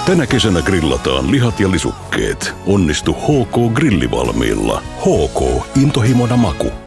Tänä kesänä grillataan lihat ja lisukkeet. Onnistu HK Grillivalmiilla. HK, intohimona maku.